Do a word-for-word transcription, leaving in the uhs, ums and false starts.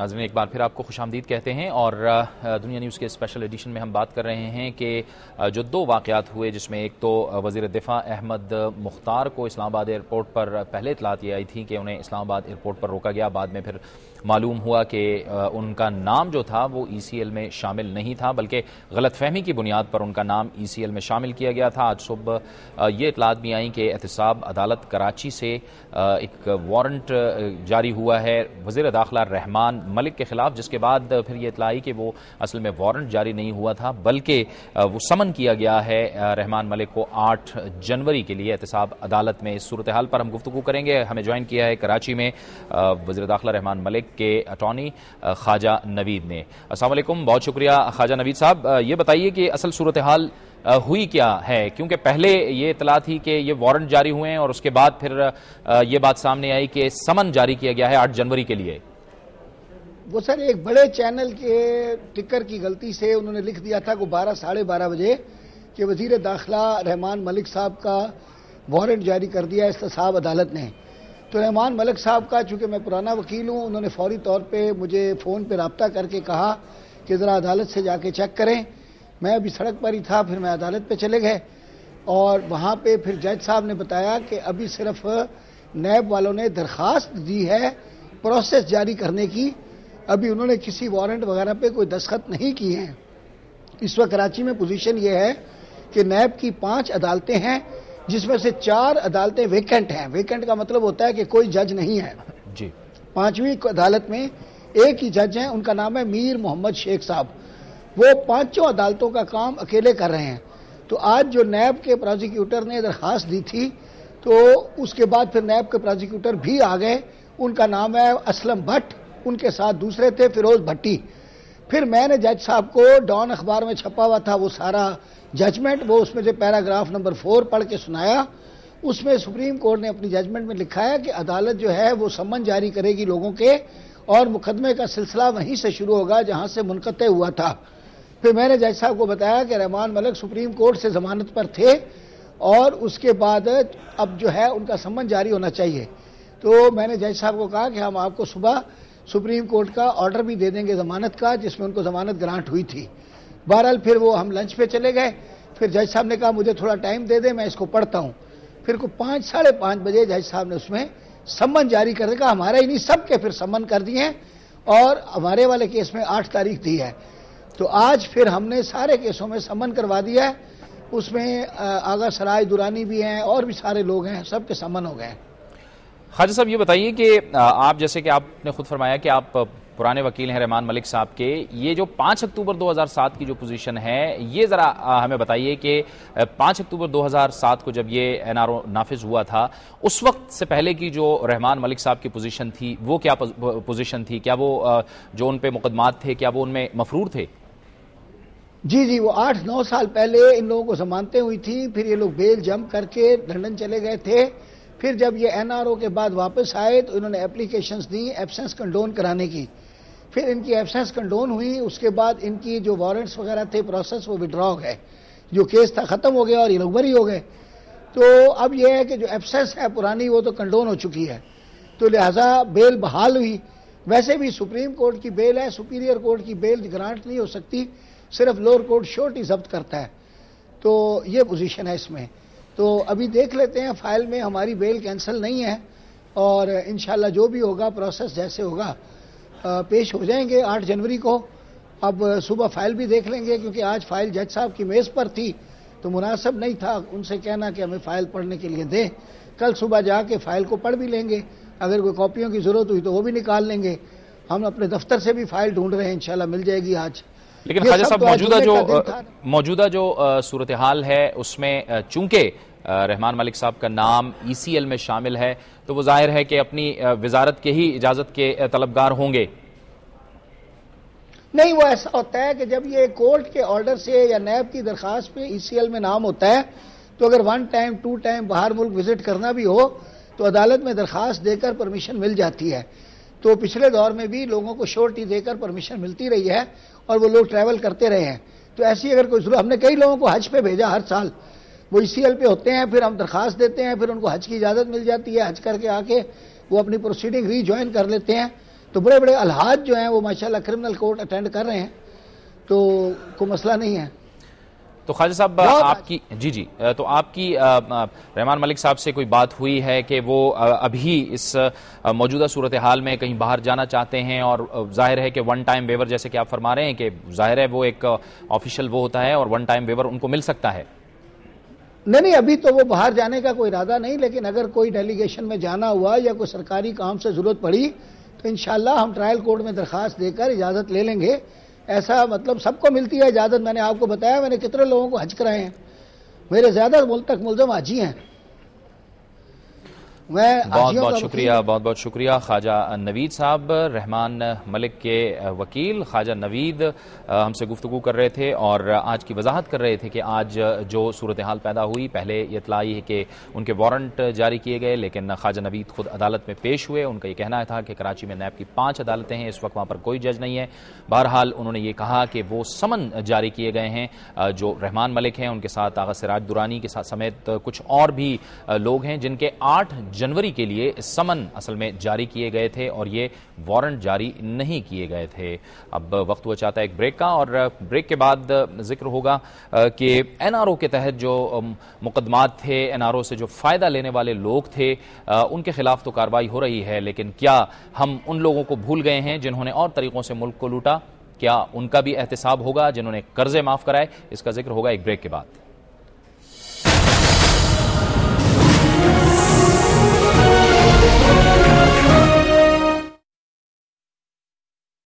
ناظرین ایک بار پھر آپ کو خوش آمدید کہتے ہیں اور دنیا نیوز کے اسپیشل ایڈیشن میں ہم بات کر رہے ہیں کہ جو دو واقعات ہوئے جس میں ایک تو وزیر دفاع احمد مختار کو اسلام آباد ایئرپورٹ پر پہلے اطلاعات یہ آئی تھی کہ انہیں اسلام آباد ایئرپورٹ پر روکا گیا، بعد میں پھر معلوم ہوا کہ ان کا نام جو تھا وہ ای سی ایل میں شامل نہیں تھا بلکہ غلط فہمی کی بنیاد پر ان کا نام ای سی ایل میں شامل کیا گیا تھا۔ آج صبح یہ اطلاعات بھی آئیں کہ احتساب عدالت کراچی سے ایک وارنٹ جاری ہوا ہے وزیر داخلہ رحمان ملک کے خلاف، جس کے بعد پھر یہ اطلاع آئی کہ وہ اصل میں وارنٹ جاری نہیں ہوا تھا بلکہ وہ سمن کیا گیا ہے رحمان ملک کو آٹھ جنوری کے لیے احتساب عدالت میں۔ اس صورتحال پر ہم گفتگو کریں گے۔ ہمیں جوائن کیا ہے کراچی میں وزیر داخلہ رحمان ملک کے اٹارنی خواجہ نوید نے۔ السلام علیکم، بہت شکریہ خواجہ نوید صاحب۔ یہ بتائیے کہ اصل صورتحال ہوئی کیا ہے، کیونکہ پہلے یہ اطلاع تھی کہ یہ وارنٹ جاری ہوئے ہیں اور اس کے بعد پھر یہ بات سامنے آئی کہ سمن جاری کیا گیا ہے آٹھ جنوری کے لیے۔ وہ سر ایک بڑے چینل کے ٹکر کی غلطی سے انہوں نے لکھ دیا تھا کہ بارہ ساڑھے بارہ بجے کہ وزیر داخلہ رحمان ملک صاحب کا وارنٹ جاری کر دیا احتساب عدالت نے۔ تو رحمان ملک صاحب کا چونکہ میں پرانا وکیل ہوں، انہوں نے فوری طور پہ مجھے فون پہ رابطہ کر کے کہا کہ ذرا عدالت سے جا کے چیک کریں۔ میں ابھی سڑک پر ہی تھا، پھر میں عدالت پہ چلے گئے اور وہاں پہ پھر جج صاحب نے بتایا کہ ابھی صرف نیب والوں نے درخواست دی ہے پروسیس جاری کرنے کی، ابھی انہوں نے کسی وارنٹ وغیرہ پہ کوئی دستخط نہیں کیے ہیں۔ اس وقت کراچی میں پوزیشن یہ ہے کہ نیب کی پانچ عدالتیں ہیں جس میں سے چار عدالتیں ویکنٹ ہیں۔ ویکنٹ کا مطلب ہوتا ہے کہ کوئی جج نہیں ہے جی۔ پانچویں عدالت میں ایک ہی جج ہیں، ان کا نام ہے میر محمد شیخ صاحب، وہ پانچوں عدالتوں کا کام اکیلے کر رہے ہیں۔ تو آج جو نیب کے پروزیکیوٹر نے درخواست دی تھی تو اس کے بعد پھر نیب کے پروزیکیوٹر بھی آ گئے، ان کا نام ہے اسلم بھٹ، ان کے ساتھ دوسرے تھے فیروز بھٹی۔ پھر میں نے جج صاحب کو ڈان اخبار میں چھپا ہوا تھا وہ سارا ججمنٹ، وہ اس میں سے پیراگراف نمبر فور پڑھ کے سنایا۔ اس میں سپریم کورٹ نے اپنی ججمنٹ میں لکھا ہے کہ عدالت جو ہے وہ سمن جاری کرے گی لوگوں کے اور مقدمے کا سلسلہ وہیں سے شروع ہوگا جہاں سے منقطع ہوا تھا۔ پھر میں نے جج صاحب کو بتایا کہ رحمان ملک سپریم کورٹ سے ضمانت پر تھے اور اس کے بعد اب جو ہے ان کا سمن جاری ہونا چاہیے۔ تو میں نے جج صاحب کو کہا کہ ہم آپ کو صبح سپریم کورٹ کا آرڈر بھی دے دیں گے ضمانت کا جس میں ان کو ضمانت گرانٹ ہوئی تھی۔ بہرحال پھر وہ ہم لنچ پہ چلے گئے، پھر جج صاحب نے کہا مجھے تھوڑا ٹائم دے دیں میں اس کو پڑھتا ہوں۔ پھر کو پانچ ساڑھے پانچ بجے جج صاحب نے اس میں سمن جاری کر دیا، ہمارا ہی نہیں سب کے پھر سمن کر دیے ہیں اور ہمارے والے کیس میں آٹھ تاریخ دی ہے۔ تو آج پھر ہم نے سارے کیسوں میں سمن کروا دیا ہے، اس میں آغا سرائے دورانی بھی ہیں اور بھی سارے لوگ ہیں، سب کے سمن ہو گئے ہیں۔ خواجہ صاحب یہ بتائیے کہ آپ جیسے کہ آپ نے خود فرمایا کہ آپ پرانے وکیل ہیں رحمان ملک صاحب کے، یہ جو پانچ اکتوبر دو ہزار سات کی جو پوزیشن ہے یہ ذرا ہمیں بتائیے کہ پانچ اکتوبر دو ہزار سات کو جب یہ این آر او نافذ ہوا تھا اس وقت سے پہلے کی جو رحمان ملک صاحب کی پوزیشن تھی وہ کیا پوزیشن تھی؟ کیا وہ جو ان پہ مقدمات تھے کیا وہ ان میں مفرور تھے؟ جی جی وہ آٹھ نو سال پہلے ان لوگوں کو ضمانتیں ہوئی تھیں، پھر یہ لوگ بیل جمپ کر کے لندن چلے گئے تھے۔ پھر جب یہ این آر او کے بعد واپس آئے تو انہوں نے اپلیکیشنز دی ایبسنس کنڈون کرانے کی، پھر ان کی ایبسنس کنڈون ہوئی، اس کے بعد ان کی جو وارنٹس وغیرہ تھے پروسیس وہ وڈرا ہو گئے، جو کیس تھا ختم ہو گیا اور یہ لوگ بری ہو گئے۔ تو اب یہ ہے کہ جو ایبسنس ہے پرانی وہ تو کنڈون ہو چکی ہے، تو لہٰذا بیل بحال ہوئی۔ ویسے بھی سپریم کورٹ کی بیل ہے، سپیریئر کورٹ کی بیل گرانٹ نہیں ہو سکتی، صرف لوور کورٹ شورٹی ضبط کرتا ہے، تو یہ پوزیشن ہے اس میں۔ تو ابھی دیکھ لیتے ہیں، فائل میں ہماری بیل کینسل نہیں ہے اور انشاءاللہ جو بھی ہوگا پروسیس جیسے ہوگا پیش ہو جائیں گے آٹھ جنوری کو۔ اب صبح فائل بھی دیکھ لیں گے کیونکہ آج فائل جج صاحب کی میز پر تھی تو مناسب نہیں تھا ان سے کہنا کہ ہمیں فائل پڑھنے کے لیے دیں۔ کل صبح جا کے فائل کو پڑھ بھی لیں گے، اگر کوئی کاپیوں کی ضرورت ہوئی تو وہ بھی نکال لیں گے۔ ہم اپنے دفتر سے بھی فائل ڈھونڈ رہے ہیں، انشاءاللہ مل جائے گی آج۔ لیکن خواجہ صاحب موجودہ جو موجودہ جو صورتحال ہے اس میں چونکہ رحمان ملک صاحب کا نام ای سی ایل میں شامل ہے تو وہ ظاہر ہے کہ اپنی وزارت کے ہی اجازت کے طلبگار ہوں گے۔ نہیں، وہ ایسا ہوتا ہے کہ جب یہ کورٹ کے آرڈر سے یا نیب کی درخواست پہ ای سی ایل میں نام ہوتا ہے تو اگر ون ٹائم ٹو ٹائم باہر ملک وزٹ کرنا بھی ہو تو عدالت میں درخواست دے کر پرمیشن مل جاتی ہے۔ تو پچھلے دور میں بھی لوگوں کو شورٹی دے کر پرمیشن ملتی رہی ہے اور وہ لوگ ٹریول کرتے رہے ہیں۔ تو ایسی اگر کوئی ضرورت، ہم نے کئی لوگوں کو حج پہ بھیجا ہر سال، وہ ای سی ایل پہ ہوتے ہیں، پھر ہم درخواست دیتے ہیں، پھر ان کو حج کی اجازت مل جاتی ہے، حج کر کے آ کے وہ اپنی پروسیڈنگ ری جوائن کر لیتے ہیں۔ تو بڑے بڑے الحاج جو ہیں وہ ماشاءاللہ کرمنل کورٹ اٹینڈ کر رہے ہیں، تو کوئی مسئلہ نہیں ہے۔ تو خواجہ صاحب آپ کی جی جی تو آپ کی رحمان ملک صاحب سے کوئی بات ہوئی ہے کہ وہ ابھی اس موجودہ صورتحال میں کہیں باہر جانا چاہتے ہیں، اور ظاہر ہے کہ ون ٹائم ویور جیسے کہ آپ فرما رہے ہیں کہ ظاہر ہے وہ ایک آفیشیل وہ ہوتا ہے اور ون ٹائم ویور ان کو مل سکتا ہے؟ نہیں نہیں، ابھی تو وہ باہر جانے کا کوئی ارادہ نہیں، لیکن اگر کوئی ڈیلیگیشن میں جانا ہوا یا کوئی سرکاری کام سے ضرورت پڑی تو انشاءاللہ ہم ٹرائل کورٹ میں درخواست دے کر اجازت لے لیں گے۔ ایسا مطلب سب کو ملتی ہے اجازت، میں نے آپ کو بتایا میں نے کتنے لوگوں کو حج کرائے ہیں، میرے زیادہ ملک تک ملزم حاجی ہیں۔ بہت بہت شکریہ بہت بہت شکریہ خواجہ نوید صاحب، رحمان ملک کے وکیل خواجہ نوید ہم سے گفتگو کر رہے تھے اور آج کی وضاحت کر رہے تھے کہ آج جو صورتحال پیدا ہوئی، پہلے یہ اطلاع ہے کہ ان کے وارنٹ جاری کیے گئے، لیکن خواجہ نوید خود عدالت میں پیش ہوئے۔ ان کا یہ کہنا تھا کہ کراچی میں نیب کی پانچ عدالتیں ہیں، اس وقت وہاں پر کوئی جج نہیں ہے۔ بہرحال انہوں نے یہ کہا کہ وہ سمن جاری کیے گئے ہیں، جو رحمان ملک ہیں ان کے ساتھ آغا سراج درانی کے ساتھ سمیت کچھ اور بھی لوگ ہیں جن کے آٹھ جنوری کے لیے سمن اصل میں جاری کیے گئے تھے اور یہ وارنٹ جاری نہیں کیے گئے تھے۔ اب وقت ہوا چاہتا ہے ایک بریک کا، اور بریک کے بعد ذکر ہوگا کہ این آر او کے تحت جو مقدمات تھے، این آر او سے جو فائدہ لینے والے لوگ تھے ان کے خلاف تو کارروائی ہو رہی ہے، لیکن کیا ہم ان لوگوں کو بھول گئے ہیں جنہوں نے اور طریقوں سے ملک کو لوٹا؟ کیا ان کا بھی احتساب ہوگا جنہوں نے قرضے معاف کرائے؟ اس کا ذکر ہوگا ایک بریک کے بعد۔